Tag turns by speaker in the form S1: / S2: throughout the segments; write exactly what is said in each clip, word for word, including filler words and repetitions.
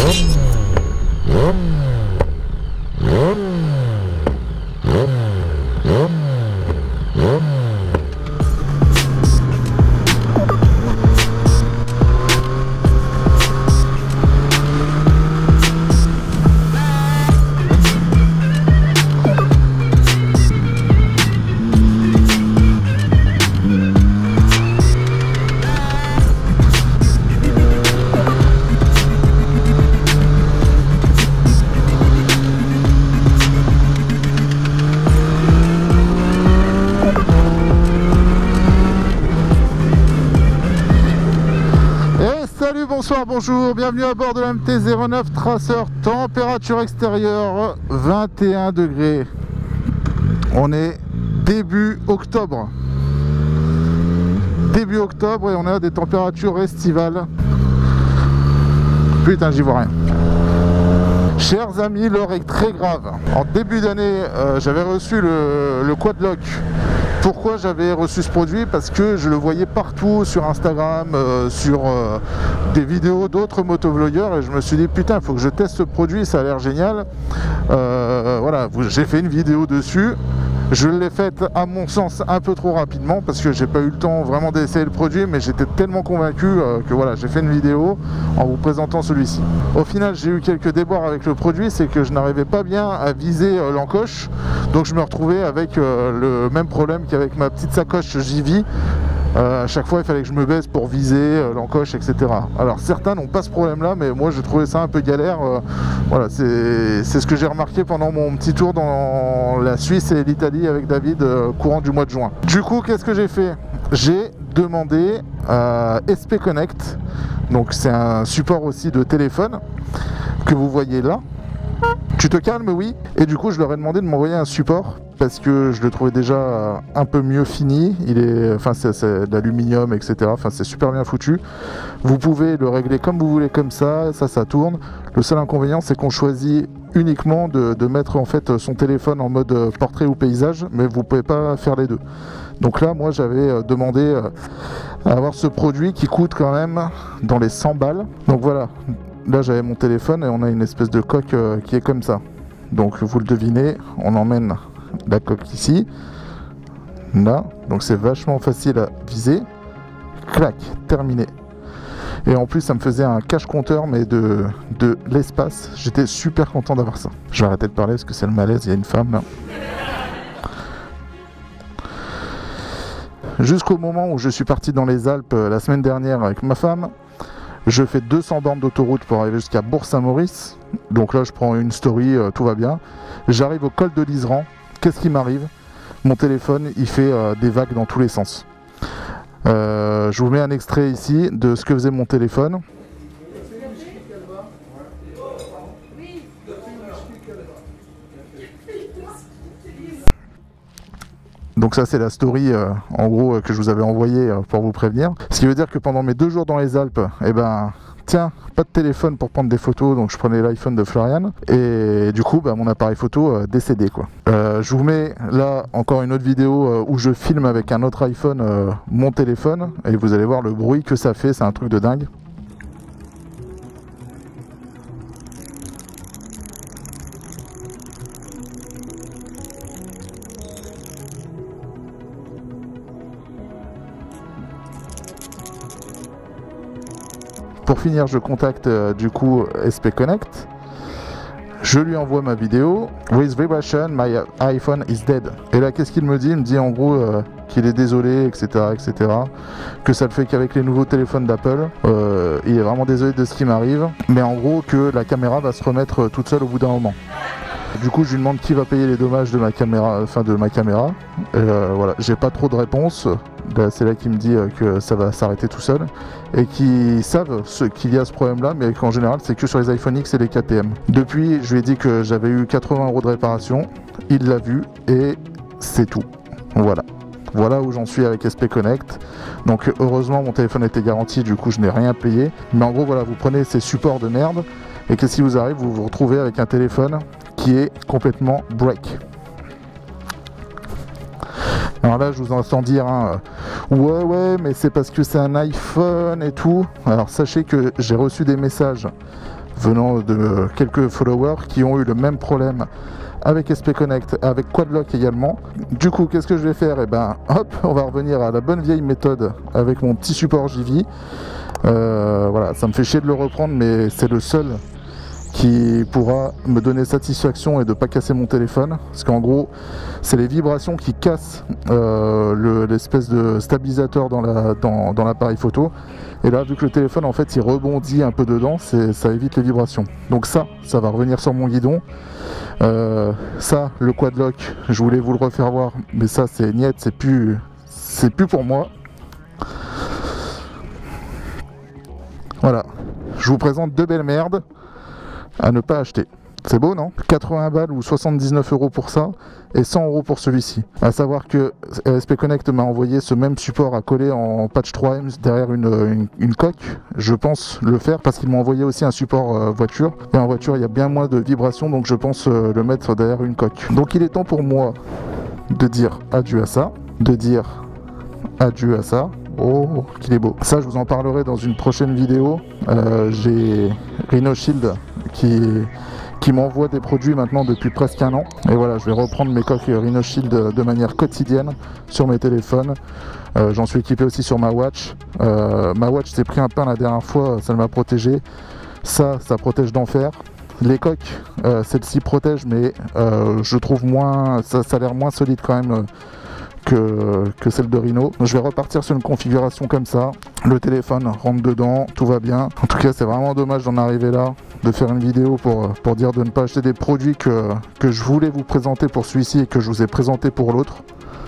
S1: Bonsoir, bonjour, bienvenue à bord de la M T zéro neuf Tracer. Température extérieure vingt et un degrés. On est début octobre. Début octobre et on a des températures estivales. Putain, j'y vois rien. Chers amis, l'heure est très grave. En début d'année, euh, j'avais reçu le, le Quadlock. Pourquoi j'avais reçu ce produit? Parce que je le voyais partout sur Instagram, euh, sur euh, des vidéos d'autres motovlogueurs et je me suis dit putain, il faut que je teste ce produit, ça a l'air génial. Euh, voilà, j'ai fait une vidéo dessus. Je l'ai faite à mon sens un peu trop rapidement parce que j'ai pas eu le temps vraiment d'essayer le produit, mais j'étais tellement convaincu euh, que voilà, j'ai fait une vidéo en vous présentant celui-ci. Au final, j'ai eu quelques déboires avec le produit, c'est que je n'arrivais pas bien à viser euh, l'encoche, donc je me retrouvais avec euh, le même problème qu'avec ma petite sacoche J V. Euh, à chaque fois il fallait que je me baisse pour viser euh, l'encoche, etc. Alors certains n'ont pas ce problème là, mais moi j'ai trouvé ça un peu galère. euh, voilà, c'est ce que j'ai remarqué pendant mon petit tour dans la Suisse et l'Italie avec David euh, courant du mois de juin. Du coup, qu'est-ce que j'ai fait? J'ai demandé à S P Connect, donc c'est un support aussi de téléphone que vous voyez là. Tu te calmes, oui. Et du coup je leur ai demandé de m'envoyer un support parce que je le trouvais déjà un peu mieux fini. Il est, enfin c'est d'aluminium, et cetera. Enfin c'est super bien foutu. Vous pouvez le régler comme vous voulez, comme ça, ça, ça tourne. Le seul inconvénient, c'est qu'on choisit uniquement de, de mettre en fait son téléphone en mode portrait ou paysage, mais vous pouvez pas faire les deux. Donc là, moi j'avais demandé à avoir ce produit qui coûte quand même dans les cent balles. Donc voilà. Là j'avais mon téléphone et on a une espèce de coque euh, qui est comme ça. Donc vous le devinez, on emmène la coque ici. Là, donc c'est vachement facile à viser. Clac, terminé. Et en plus ça me faisait un cache compteur mais de, de l'espace. J'étais super content d'avoir ça. Je vais arrêter de parler parce que c'est le malaise, il y a une femme là. Jusqu'au moment où je suis parti dans les Alpes euh, la semaine dernière avec ma femme. Je fais deux cents bornes d'autoroute pour arriver jusqu'à Bourg-Saint-Maurice. Donc là, je prends une story, euh, tout va bien. J'arrive au col de l'Iseran. Qu'est-ce qui m'arrive? Mon téléphone, il fait euh, des vagues dans tous les sens. Euh, je vous mets un extrait ici de ce que faisait mon téléphone. Donc ça c'est la story euh, en gros euh, que je vous avais envoyée euh, pour vous prévenir. Ce qui veut dire que pendant mes deux jours dans les Alpes, eh ben tiens, pas de téléphone pour prendre des photos, donc je prenais l'iPhone de Florian et du coup bah, mon appareil photo euh, décédé quoi. Euh, je vous mets là encore une autre vidéo euh, où je filme avec un autre iPhone euh, mon téléphone et vous allez voir le bruit que ça fait, c'est un truc de dingue. Pour finir, je contacte euh, du coup S P Connect. Je lui envoie ma vidéo. With vibration, my iPhone is dead. Et là, qu'est-ce qu'il me dit? Il me dit en gros euh, qu'il est désolé, et cetera, et cetera. Que ça le fait qu'avec les nouveaux téléphones d'Apple. Euh, il est vraiment désolé de ce qui m'arrive. Mais en gros, que la caméra va se remettre toute seule au bout d'un moment. Du coup, je lui demande qui va payer les dommages de ma caméra, enfin de ma caméra. Euh, voilà, j'ai pas trop de réponses. C'est là qu'il me dit que ça va s'arrêter tout seul et qu'ils savent qu'il y a ce problème-là, mais qu'en général, c'est que sur les iPhone X et les K T M. Depuis, je lui ai dit que j'avais eu quatre-vingts euros de réparation. Il l'a vu et c'est tout. Voilà. Voilà où j'en suis avec S P Connect. Donc heureusement, mon téléphone était garanti, du coup, je n'ai rien payé. Mais en gros, voilà, vous prenez ces supports de merde et qu'est-ce qui vous arrive? Vous vous retrouvez avec un téléphone qui est complètement break. Alors là, je vous entends dire, hein, ouais, ouais, mais c'est parce que c'est un iPhone et tout. Alors sachez que j'ai reçu des messages venant de quelques followers qui ont eu le même problème avec S P Connect, avec Quadlock également. Du coup, qu'est-ce que je vais faire? Et ben, hop, on va revenir à la bonne vieille méthode avec mon petit support J V. Euh, voilà, ça me fait chier de le reprendre, mais c'est le seul qui pourra me donner satisfaction et de ne pas casser mon téléphone. Parce qu'en gros, c'est les vibrations qui cassent euh, l'espèce de stabilisateur dans la, dans, dans l'appareil photo. Et là, vu que le téléphone, en fait, il rebondit un peu dedans, ça évite les vibrations. Donc ça, ça va revenir sur mon guidon. Euh, ça, le Quadlock, je voulais vous le refaire voir, mais ça, c'est niet, c'est plus, c'est plus pour moi. Voilà, je vous présente deux belles merdes à ne pas acheter. C'est beau, non? quatre-vingts balles ou soixante-dix-neuf euros pour ça et cent euros pour celui-ci. À savoir que S P Connect m'a envoyé ce même support à coller en patch trois M derrière une, une, une coque. Je pense le faire parce qu'ils m'ont envoyé aussi un support euh, voiture. Et en voiture, il y a bien moins de vibrations, donc je pense euh, le mettre derrière une coque. Donc il est temps pour moi de dire adieu à ça, de dire adieu à ça. Oh, qu'il est beau. Ça, je vous en parlerai dans une prochaine vidéo. Euh, J'ai Rhino Shield qui... qui m'envoie des produits maintenant depuis presque un an. Et voilà, je vais reprendre mes coques Rhino Shield de manière quotidienne sur mes téléphones. Euh, J'en suis équipé aussi sur ma watch. Euh, ma watch s'est pris un pain la dernière fois, ça m'a protégé. Ça, ça protège d'enfer. Les coques, euh, celles-ci protègent, mais euh, je trouve moins, ça, ça a l'air moins solide quand même. Euh, Que, que celle de Rhino. Je vais repartir sur une configuration comme ça. Le téléphone rentre dedans, tout va bien. En tout cas, c'est vraiment dommage d'en arriver là, de faire une vidéo pour, pour dire de ne pas acheter des produits que, que je voulais vous présenter pour celui-ci et que je vous ai présenté pour l'autre.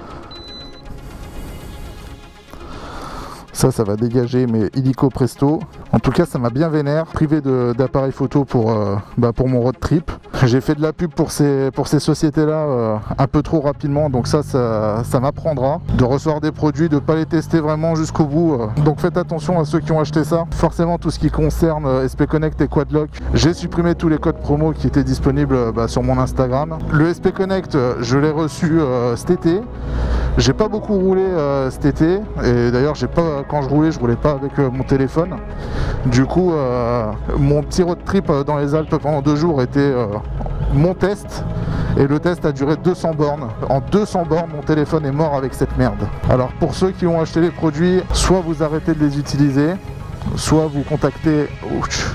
S1: Ça, ça va dégager, mais illico presto. En tout cas, ça m'a bien vénère, privé d'appareil photo pour, euh, bah, pour mon road trip. J'ai fait de la pub pour ces, pour ces sociétés-là euh, un peu trop rapidement, donc ça, ça, ça m'apprendra de recevoir des produits, de ne pas les tester vraiment jusqu'au bout. Euh. Donc faites attention à ceux qui ont acheté ça. Forcément, tout ce qui concerne euh, S P Connect et Quadlock, j'ai supprimé tous les codes promo qui étaient disponibles euh, bah, sur mon Instagram. Le S P Connect, je l'ai reçu euh, cet été. J'ai pas beaucoup roulé euh, cet été, et d'ailleurs, j'ai pas, quand je roulais, je roulais pas avec euh, mon téléphone. Du coup, euh, mon petit road trip dans les Alpes pendant deux jours était euh, mon test. Et le test a duré deux cents bornes. En deux cents bornes, mon téléphone est mort avec cette merde. Alors pour ceux qui ont acheté les produits, soit vous arrêtez de les utiliser, soit vous contactez... Ouch.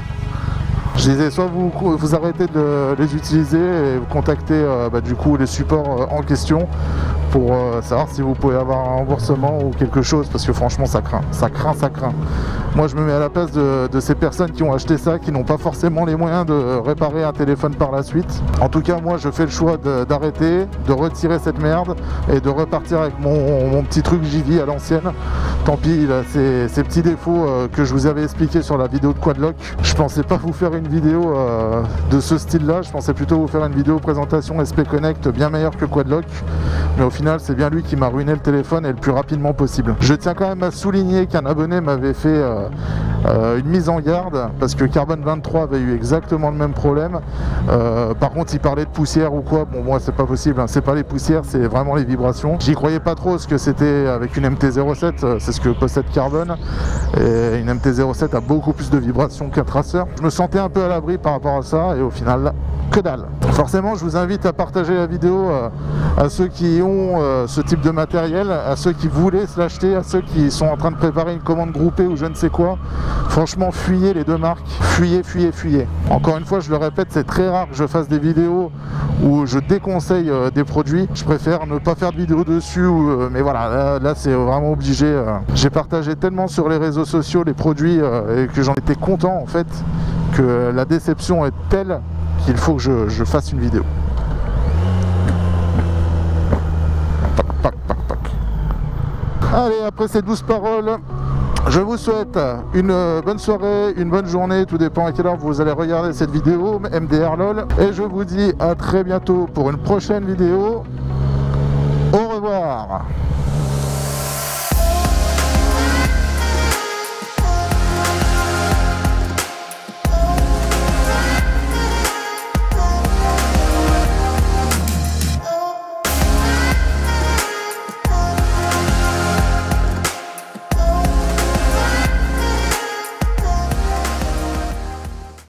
S1: Je disais, soit vous, vous arrêtez de les utiliser et vous contactez euh, bah, du coup les supports euh, en question pour euh, savoir si vous pouvez avoir un remboursement ou quelque chose, parce que franchement ça craint, ça craint, ça craint. Moi je me mets à la place de, de ces personnes qui ont acheté ça, qui n'ont pas forcément les moyens de réparer un téléphone par la suite. En tout cas moi je fais le choix d'arrêter, de, de retirer cette merde et de repartir avec mon, mon petit truc J V à l'ancienne. Tant pis, là, ces, ces petits défauts euh, que je vous avais expliqué sur la vidéo de Quadlock, je pensais pas vous faire une vidéo euh, de ce style là, je pensais plutôt vous faire une vidéo présentation S P Connect bien meilleure que Quadlock, mais au final c'est bien lui qui m'a ruiné le téléphone et le plus rapidement possible. Je tiens quand même à souligner qu'un abonné m'avait fait euh, euh, une mise en garde parce que Carbone vingt-trois avait eu exactement le même problème. Euh, par contre il parlait de poussière ou quoi, bon moi c'est pas possible, hein. C'est pas les poussières, c'est vraiment les vibrations. J'y croyais pas trop ce que c'était avec une M T zéro sept, c'est ce que possède Carbone, et une M T zéro sept a beaucoup plus de vibrations qu'un traceur. Je me sentais un peu à l'abri par rapport à ça et au final que dalle. Forcément je vous invite à partager la vidéo euh, à ceux qui ont euh, ce type de matériel, à ceux qui voulaient se l'acheter, à ceux qui sont en train de préparer une commande groupée ou je ne sais quoi. Franchement fuyez les deux marques, fuyez, fuyez, fuyez. Encore une fois je le répète, c'est très rare que je fasse des vidéos où je déconseille euh, des produits. Je préfère ne pas faire de vidéo dessus, ou, euh, mais voilà, là, là c'est vraiment obligé. Euh. J'ai partagé tellement sur les réseaux sociaux les produits euh, et que j'en étais content en fait, que la déception est telle qu'il faut que je, je fasse une vidéo. Pac, pac, pac, pac. Allez, après ces douces paroles, je vous souhaite une bonne soirée, une bonne journée, tout dépend à quelle heure vous allez regarder cette vidéo, M D R LOL, et je vous dis à très bientôt pour une prochaine vidéo. Au revoir.